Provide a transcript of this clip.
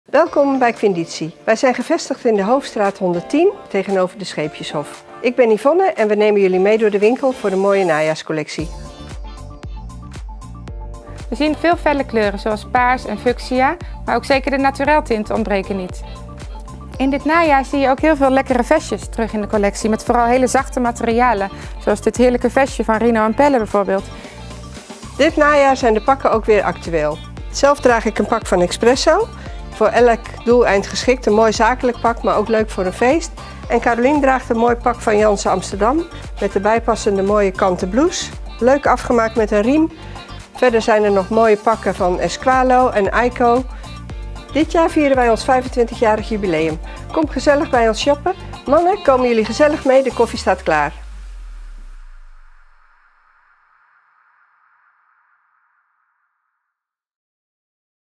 Welkom bij Quinditie. Wij zijn gevestigd in de Hoofdstraat 110 tegenover de Scheepjeshof. Ik ben Yvonne en we nemen jullie mee door de winkel voor de mooie najaarscollectie. We zien veel felle kleuren zoals paars en fuchsia, maar ook zeker de natureltinten ontbreken niet. In dit najaar zie je ook heel veel lekkere vestjes terug in de collectie met vooral hele zachte materialen, zoals dit heerlijke vestje van Rino en Pelle bijvoorbeeld. Dit najaar zijn de pakken ook weer actueel. Zelf draag ik een pak van Expresso. Voor elk doeleind geschikt, een mooi zakelijk pak, maar ook leuk voor een feest. En Carolien draagt een mooi pak van Jansen Amsterdam met de bijpassende mooie kanten blouse. Leuk afgemaakt met een riem. Verder zijn er nog mooie pakken van Esqualo en Aiko. Dit jaar vieren wij ons 25-jarig jubileum. Kom gezellig bij ons shoppen. Mannen, komen jullie gezellig mee, de koffie staat klaar.